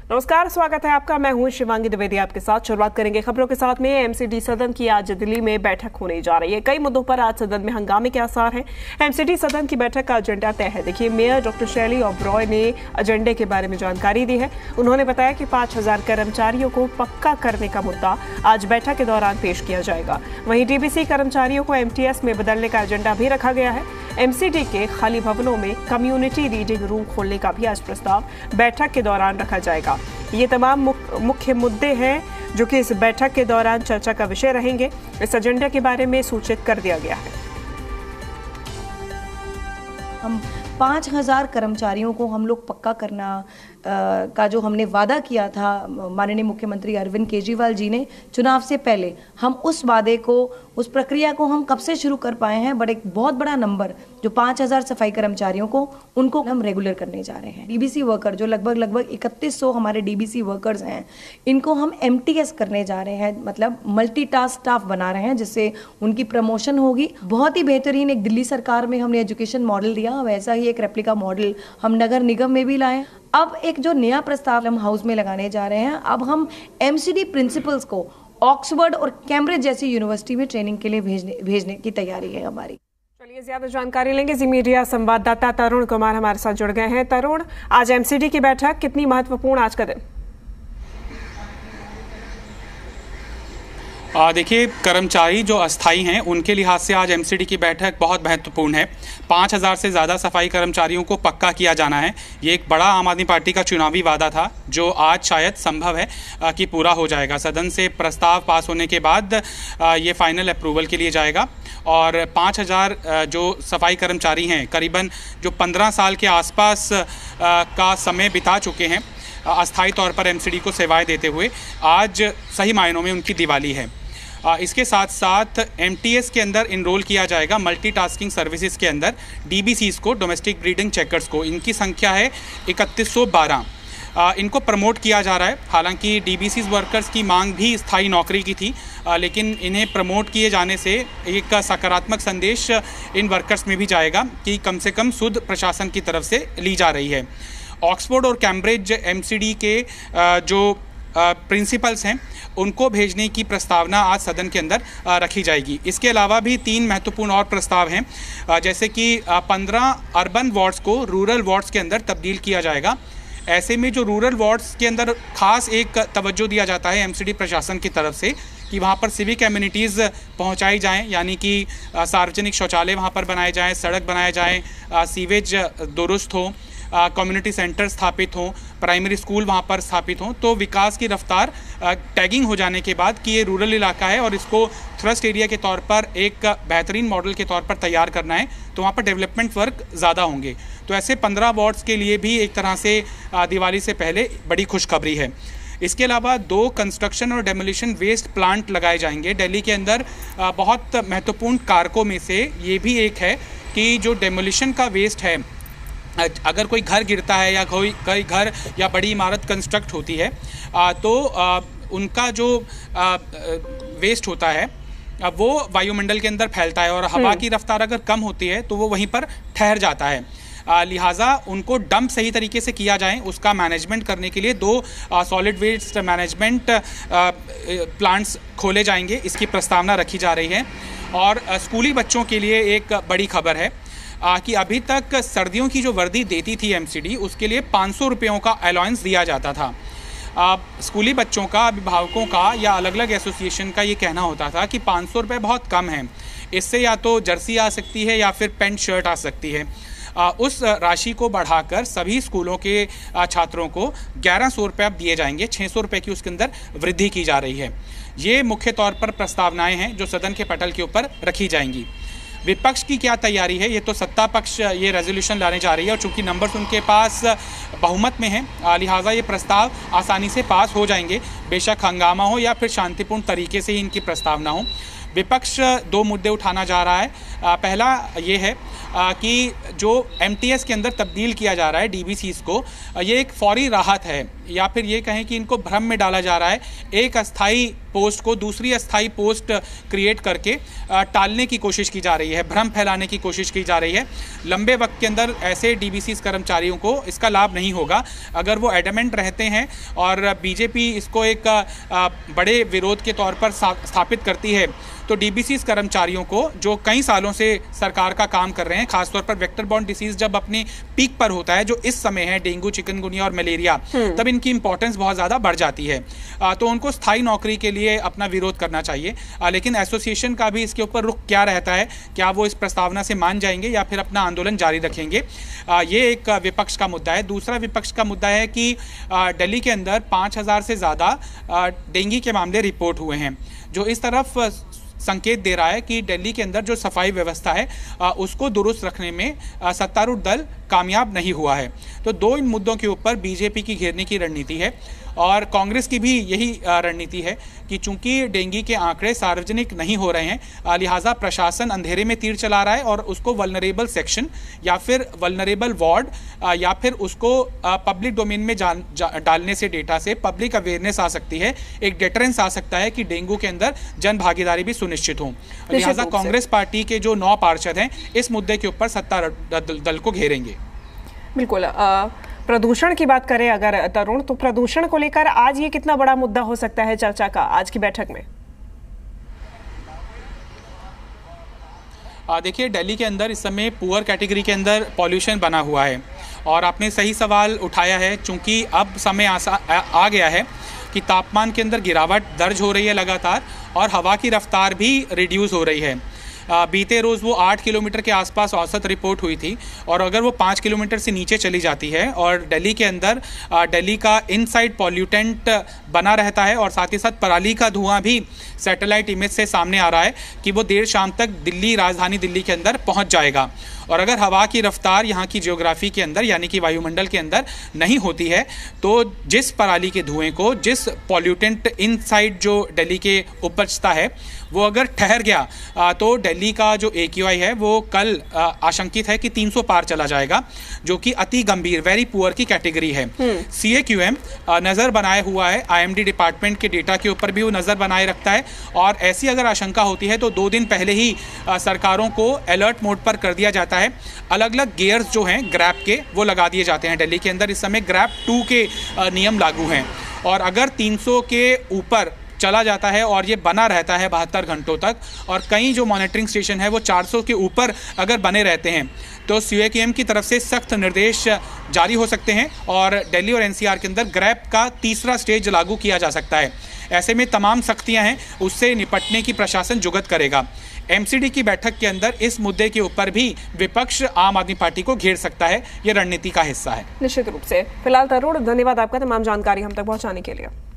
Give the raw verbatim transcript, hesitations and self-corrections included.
नमस्कार, स्वागत है आपका। मैं हूं शिवांगी द्विवेदी आपके साथ। शुरुआत करेंगे खबरों के साथ में। एमसीडी सदन की आज दिल्ली में बैठक होने जा रही है। कई मुद्दों पर आज सदन में हंगामे के आसार हैं। एमसीडी सदन की बैठक का एजेंडा तय है। देखिए, मेयर डॉक्टर शैली ओबरॉय ने एजेंडे के बारे में जानकारी दी है। उन्होंने बताया कि पांच हजार कर्मचारियों को पक्का करने का मुद्दा आज बैठक के दौरान पेश किया जाएगा। वहीं डीबीसी कर्मचारियों को एमटीएस में बदलने का एजेंडा भी रखा गया है। एमसीडी के खाली भवनों में कम्युनिटी रीडिंग रूम खोलने का भी आज प्रस्ताव बैठक के दौरान रखा जाएगा। ये तमाम मुख्य मुद्दे हैं जो कि इस बैठक के दौरान चर्चा का विषय रहेंगे। इस एजेंडे के बारे में सूचित कर दिया गया है। हम पाँच हजार कर्मचारियों को हम लोग पक्का करना आ, का जो हमने वादा किया था माननीय मुख्यमंत्री अरविंद केजरीवाल जी ने चुनाव से पहले, हम उस वादे को, उस प्रक्रिया को हम कब से शुरू कर पाए हैं। बट एक बहुत बड़ा नंबर जो पाँच हजार सफाई कर्मचारियों को, उनको हम रेगुलर करने जा रहे हैं। डीबीसी वर्कर जो लगभग लगभग इकतीस सौ हमारे डीबीसी वर्कर्स हैं, इनको हम एमटीएस करने जा रहे हैं, मतलब मल्टीटास्क स्टाफ बना रहे हैं, जिससे उनकी प्रमोशन होगी। बहुत ही बेहतरीन एक दिल्ली सरकार में हमने एजुकेशन मॉडल दिया, वैसा ही एक रेप्लिका मॉडल हम नगर निगम में भी लाए। अब एक जो नया प्रस्ताव हम हाउस में लगाने जा रहे हैं, अब हम एमसीडी प्रिंसिपल्स को ऑक्सफोर्ड और कैम्ब्रिज जैसी यूनिवर्सिटी में ट्रेनिंग के लिए भेजने भेजने की तैयारी है हमारी। चलिए, ज्यादा जानकारी लेंगे। जी मीडिया संवाददाता तरुण कुमार हमारे साथ जुड़ गए हैं। तरुण, आज एमसीडी की बैठक कितनी महत्वपूर्ण आज का दिन? देखिए, कर्मचारी जो अस्थायी हैं उनके लिहाज से आज एमसीडी की बैठक बहुत महत्वपूर्ण है। पाँच हज़ार से ज़्यादा सफाई कर्मचारियों को पक्का किया जाना है। ये एक बड़ा आम आदमी पार्टी का चुनावी वादा था जो आज शायद संभव है कि पूरा हो जाएगा। सदन से प्रस्ताव पास होने के बाद ये फाइनल अप्रूवल के लिए जाएगा और पाँच हज़ार जो सफाई कर्मचारी हैं, करीबन जो पंद्रह साल के आसपास का समय बिता चुके हैं अस्थायी तौर पर एमसीडी को सेवाएं देते हुए, आज सही मायनों में उनकी दिवाली है। इसके साथ साथ एमटीएस के अंदर इनरोल किया जाएगा, मल्टीटास्किंग सर्विसेज के अंदर डीबीसीज को, डोमेस्टिक ब्रीडिंग चेकर्स को। इनकी संख्या है इकतीस सौ बारह। इनको प्रमोट किया जा रहा है। हालांकि डीबीसीज वर्कर्स की मांग भी स्थायी नौकरी की थी, लेकिन इन्हें प्रमोट किए जाने से एक सकारात्मक संदेश इन वर्कर्स में भी जाएगा कि कम से कम शुद्ध प्रशासन की तरफ से ली जा रही है। ऑक्सफोर्ड और कैम्ब्रिज एमसीडी के जो प्रिंसिपल्स हैं उनको भेजने की प्रस्तावना आज सदन के अंदर रखी जाएगी। इसके अलावा भी तीन महत्वपूर्ण और प्रस्ताव हैं, जैसे कि पंद्रह अर्बन वार्ड्स को रूरल वार्ड्स के अंदर तब्दील किया जाएगा। ऐसे में जो रूरल वार्ड्स के अंदर खास एक तवज्जो दिया जाता है एमसीडी प्रशासन की तरफ से कि वहाँ पर सिविक एमिनिटीज़ पहुँचाई जाएँ, यानी कि सार्वजनिक शौचालय वहाँ पर बनाए जाएँ, सड़क बनाए जाएँ, सीवेज दुरुस्त हो, कम्युनिटी सेंटर स्थापित हों, प्राइमरी स्कूल वहाँ पर स्थापित हों। तो विकास की रफ्तार टैगिंग हो जाने के बाद कि ये रूरल इलाका है और इसको थ्रस्ट एरिया के तौर पर एक बेहतरीन मॉडल के तौर पर तैयार करना है, तो वहाँ पर डेवलपमेंट वर्क ज़्यादा होंगे। तो ऐसे पंद्रह वार्ड्स के लिए भी एक तरह से दिवाली से पहले बड़ी खुशखबरी है। इसके अलावा दो कंस्ट्रक्शन और डेमोलिशन वेस्ट प्लांट लगाए जाएंगे दिल्ली के अंदर। बहुत महत्वपूर्ण कारकों में से ये भी एक है कि जो डेमोलिशन का वेस्ट है, अगर कोई घर गिरता है या कोई कोई घर या बड़ी इमारत कंस्ट्रक्ट होती है आ, तो आ, उनका जो आ, वेस्ट होता है वो वायुमंडल के अंदर फैलता है और हवा की रफ्तार अगर कम होती है तो वो वहीं पर ठहर जाता है। लिहाजा उनको डंप सही तरीके से किया जाए, उसका मैनेजमेंट करने के लिए दो सॉलिड वेस्ट मैनेजमेंट प्लांट्स खोले जाएंगे। इसकी प्रस्तावना रखी जा रही है। और आ, स्कूली बच्चों के लिए एक बड़ी खबर है आ, कि अभी तक सर्दियों की जो वर्दी देती थी एमसीडी, उसके लिए पाँच सौ रुपयों का अलाउंस दिया जाता था। आ, स्कूली बच्चों का, अभिभावकों का या अलग अलग एसोसिएशन का ये कहना होता था कि पाँच सौ रुपये बहुत कम है, इससे या तो जर्सी आ सकती है या फिर पेंट शर्ट आ सकती है। आ, उस राशि को बढ़ाकर सभी स्कूलों के आ, छात्रों को ग्यारह सौ रुपये अब दिए जाएंगे। छः सौ रुपये की उसके अंदर वृद्धि की जा रही है। ये मुख्य तौर पर प्रस्तावनाएँ हैं जो सदन के पटल के ऊपर रखी जाएंगी। विपक्ष की क्या तैयारी है, ये तो सत्ता पक्ष ये रेजोल्यूशन लाने जा रही है और चूंकि नंबर्स उनके पास बहुमत में हैं, लिहाजा ये प्रस्ताव आसानी से पास हो जाएंगे, बेशक हंगामा हो या फिर शांतिपूर्ण तरीके से ही इनकी प्रस्तावना हो। विपक्ष दो मुद्दे उठाना जा रहा है। पहला ये है कि जो एमटीएस के अंदर तब्दील किया जा रहा है डीबीसीज को, ये एक फौरी राहत है, या फिर ये कहें कि इनको भ्रम में डाला जा रहा है। एक अस्थाई पोस्ट को दूसरी अस्थाई पोस्ट क्रिएट करके टालने की कोशिश की जा रही है, भ्रम फैलाने की कोशिश की जा रही है। लंबे वक्त के अंदर ऐसे डीबीसीज कर्मचारियों को इसका लाभ नहीं होगा। अगर वो एडमेंट रहते हैं और बीजेपी इसको एक बड़े विरोध के तौर पर स्थापित करती है, तो डीबीसीज कर्मचारियों को जो कई सालों से सरकार का काम कर रहे हैं, खासतौर पर वेक्टर बॉर्न डिसीज जब अपनी पीक पर होता है, जो इस समय है डेंगू, चिकनगुनिया और मलेरिया, तब इनकी इंपॉर्टेंस बहुत ज़्यादा बढ़ जाती है। आ, तो उनको स्थायी नौकरी के लिए अपना विरोध करना चाहिए। आ, लेकिन एसोसिएशन का भी इसके ऊपर रुख क्या रहता है, क्या वो इस प्रस्तावना से मान जाएंगे या फिर अपना आंदोलन जारी रखेंगे, आ, ये एक विपक्ष का मुद्दा है। दूसरा विपक्ष का मुद्दा है कि दिल्ली के अंदर पाँच हज़ार से ज़्यादा डेंगू के मामले रिपोर्ट हुए हैं, जो इस तरफ संकेत दे रहा है कि दिल्ली के अंदर जो सफाई व्यवस्था है आ, उसको दुरुस्त रखने में आ, सत्तारूढ़ दल कामयाब नहीं हुआ है। तो दो इन मुद्दों के ऊपर बीजेपी की घेरने की रणनीति है और कांग्रेस की भी यही रणनीति है कि चूंकि डेंगू के आंकड़े सार्वजनिक नहीं हो रहे हैं, लिहाजा प्रशासन अंधेरे में तीर चला रहा है और उसको वल्नरेबल सेक्शन या फिर वल्नरेबल वार्ड या फिर उसको पब्लिक डोमेन में जान, जा, डालने से डेटा से पब्लिक अवेयरनेस आ सकती है, एक डेटरेंस आ सकता है कि डेंगू के अंदर जन भागीदारी भी सुनिश्चित हो। लिहाजा कांग्रेस पार्टी के जो नौ पार्षद हैं इस मुद्दे के ऊपर सत्ता दल को घेरेंगे। बिल्कुल। प्रदूषण की बात करें अगर तरुण, तो प्रदूषण को लेकर आज ये कितना बड़ा मुद्दा हो सकता है चर्चा का आज की बैठक में? देखिए, दिल्ली के अंदर इस समय पुअर कैटेगरी के अंदर पॉल्यूशन बना हुआ है और आपने सही सवाल उठाया है। चूंकि अब समय आसा, आ, आ गया है कि तापमान के अंदर गिरावट दर्ज हो रही है लगातार और हवा की रफ्तार भी रिड्यूस हो रही है। आ, बीते रोज़ वो आठ किलोमीटर के आसपास औसत रिपोर्ट हुई थी और अगर वो पाँच किलोमीटर से नीचे चली जाती है और दिल्ली के अंदर दिल्ली का इनसाइड पॉल्यूटेंट बना रहता है और साथ ही साथ पराली का धुआं भी सैटेलाइट इमेज से सामने आ रहा है कि वो देर शाम तक दिल्ली, राजधानी दिल्ली के अंदर पहुंच जाएगा। और अगर हवा की रफ्तार यहाँ की जियोग्राफी के अंदर यानी कि वायुमंडल के अंदर नहीं होती है, तो जिस पराली के धुएं को, जिस पॉल्यूटेंट इनसाइड जो दिल्ली के उपजता है, वो अगर ठहर गया तो दिल्ली का जो ए क्यू आई है वो कल आशंकित है कि तीन सौ पार चला जाएगा, जो कि अति गंभीर, वेरी पुअर की कैटेगरी है। सी ए क्यू एम नज़र बनाए हुआ है, आई एम डी डिपार्टमेंट के डेटा के ऊपर भी वो नज़र बनाए रखता है और ऐसी अगर आशंका होती है तो दो दिन पहले ही सरकारों को अलर्ट मोड पर कर दिया जाता है। अलग अलग गियर्स जो हैं ग्रैब के वो लगा दिए जाते हैं। दिल्ली के अंदर इस समय ग्रैब टू के नियम लागू हैं और अगर तीन सौ के ऊपर चला जाता है और ये बना रहता है बहत्तर घंटों तक और कई जो मॉनिटरिंग स्टेशन है वो चार सौ के ऊपर अगर बने रहते हैं, तो सी ए क्यू एम की तरफ से सख्त निर्देश जारी हो सकते हैं और दिल्ली और एन सी आर के अंदर ग्रैब का तीसरा स्टेज लागू किया जा सकता है। ऐसे में तमाम सख्तियां हैं, उससे निपटने की प्रशासन जुगत करेगा। एम सी डी की बैठक के अंदर इस मुद्दे के ऊपर भी विपक्ष आम आदमी पार्टी को घेर सकता है, यह रणनीति का हिस्सा है। निश्चित रूप से। फिलहाल तरुण, धन्यवाद आपका तमाम जानकारी हम तक पहुंचाने के लिए।